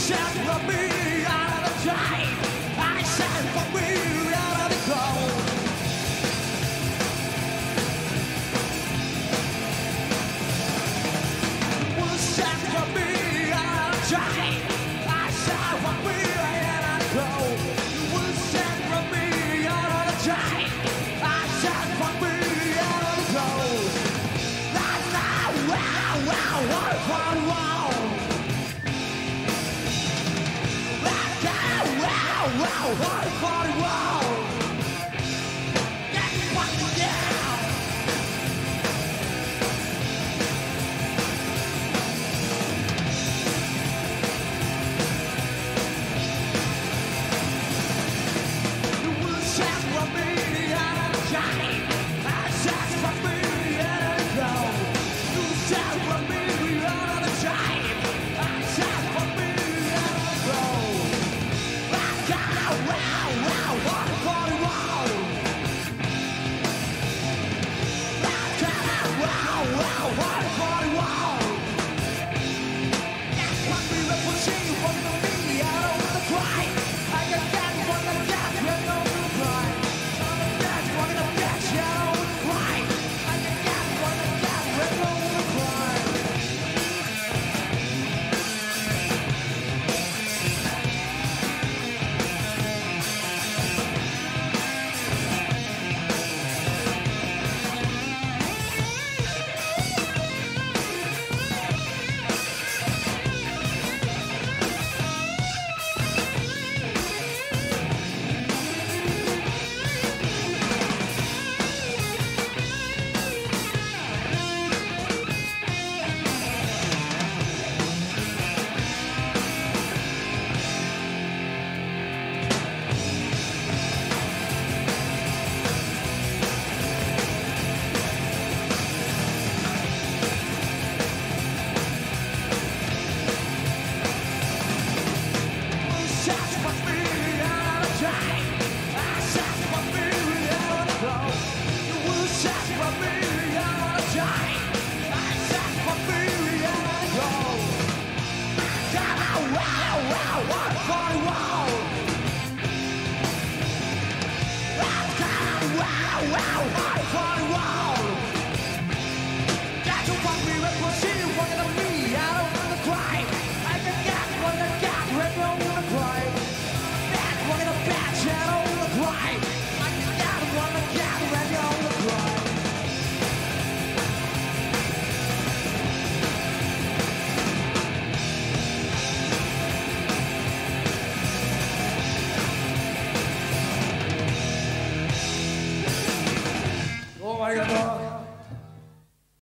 shine from me out of the time. I shine from me out of the cold. Will shine from me out of the time. I shine from me out of the cold. Will shine from me out of the time. I shine from me out of the cold. That's now, wow, wow, wow, wow, wow. Wow, wow, wow, wow.